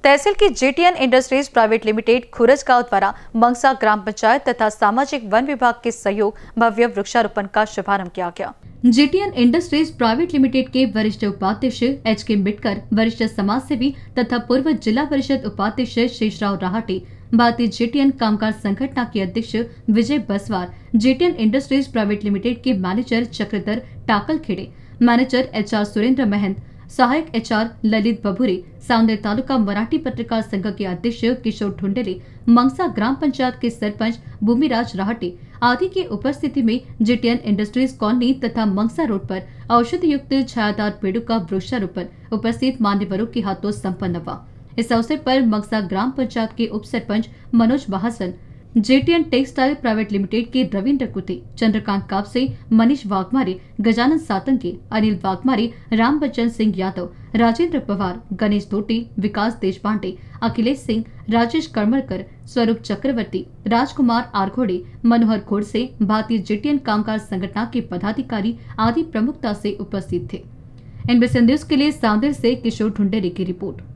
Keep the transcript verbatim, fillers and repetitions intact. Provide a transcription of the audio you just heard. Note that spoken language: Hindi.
तहसील की JTN industries private limited Khuraj गांव द्वारा मंगसा ग्राम पंचायत तथा सामाजिक वन विभाग के सहयोग भव्य वृक्षारोपण का शुभारंभ किया गया। जेटीएन इंडस्ट्रीज प्राइवेट लिमिटेड के वरिष्ठ उपाध्यक्ष एच के मिटकर, वरिष्ठ समाज सेवी तथा पूर्व जिला परिषद उपाध्यक्ष शेषराव राहटे, भारतीय जेटीएन कामगार संगठन के अध्यक्ष Vijay Baswar, JTN industries private limited के manager Chakradhar Takalkhede, manager H R Surendra Mahant, सहायक एचआर ललित बबुरे, सांगनेर तालुका मराठी पत्रकार संघ के अध्यक्ष किशोर ढुंडेले, मंगसा ग्राम पंचायत के सरपंच भूमिराज राहटे आदि की उपस्थिति में जेटीएन इंडस्ट्रीज कॉलोनी तथा मंगसा रोड पर औषधि युक्त छायादार पेड़ों का वृक्षारोपण उपस्थित मान्यवरों के हाथों संपन्न हुआ। इस अवसर पर मंगसा ग्राम पंचायत के उप sarpanch Manoj Mahajan, JTN textile private limited के रविंद्र कुते, चंद्रकांत कापसे, मनीष वाघमारे, गजानन सातंगे, अनिल वाघमारे, राम बच्चन सिंह यादव, राजेंद्र पवार, गणेश धोटे, विकास देशपांडे, अखिलेश सिंह, राजेश करमरकर, स्वरूप चक्रवर्ती, राजकुमार आरघोड़े, मनोहर खोड़से, भारतीय जेटीएन कामगार संगठन के पदाधिकारी आदि प्रमुखता से उपस्थित थे। एनबीसी न्यूज के लिए सांदेर से किशोर ढुंडेले की रिपोर्ट।